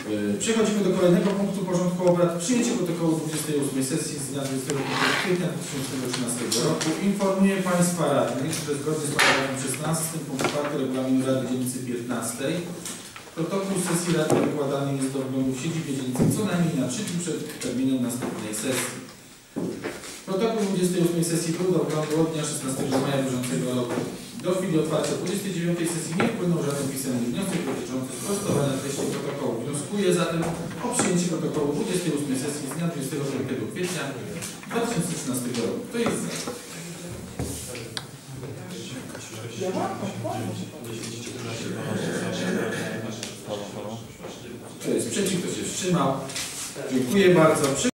Przechodzimy do kolejnego punktu porządku obrad. Przyjęcie protokołu 28 sesji z dnia 25 kwietnia 2013 roku. Informuję Państwa radnych, że zgodnie z paragrafem 16 punkt 4 regulaminu Rady Dzielnicy 15 protokół sesji Rady wykładany jest do wglądu w siedzibie dzielnicy co najmniej na 3 dni przed terminem następnej sesji. Protokół 28 sesji był do wglądu od dnia 16 maja bieżącego roku. Do chwili otwarcia 29 sesji nie wpłynął żaden pisemny wniosek dotyczący sprostowania treści protokołu. Wnioskuję zatem o przyjęcie protokołu 28 sesji z dnia 25 kwietnia 2013 roku. To jest za. Kto jest przeciw, kto się wstrzymał. Dziękuję bardzo.